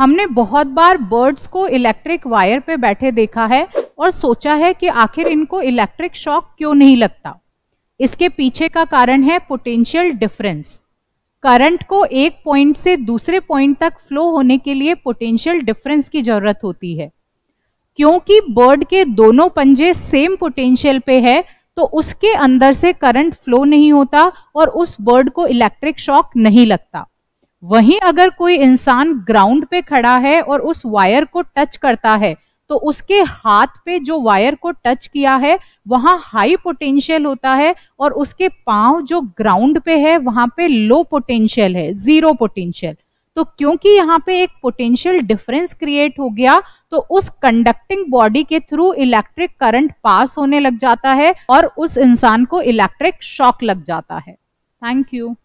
हमने बहुत बार बर्ड्स को इलेक्ट्रिक वायर पे बैठे देखा है और सोचा है कि आखिर इनको इलेक्ट्रिक शॉक क्यों नहीं लगता। इसके पीछे का कारण है पोटेंशियल डिफरेंस। करंट को एक पॉइंट से दूसरे पॉइंट तक फ्लो होने के लिए पोटेंशियल डिफरेंस की जरूरत होती है। क्योंकि बर्ड के दोनों पंजे सेम पोटेंशियल पे है तो उसके अंदर से करंट फ्लो नहीं होता और उस बर्ड को इलेक्ट्रिक शॉक नहीं लगता। वहीं अगर कोई इंसान ग्राउंड पे खड़ा है और उस वायर को टच करता है तो उसके हाथ पे जो वायर को टच किया है वहां हाई पोटेंशियल होता है और उसके पांव जो ग्राउंड पे है वहां पे लो पोटेंशियल है, जीरो पोटेंशियल। तो क्योंकि यहाँ पे एक पोटेंशियल डिफरेंस क्रिएट हो गया तो उस कंडक्टिंग बॉडी के थ्रू इलेक्ट्रिक करंट पास होने लग जाता है और उस इंसान को इलेक्ट्रिक शॉक लग जाता है। Thank you.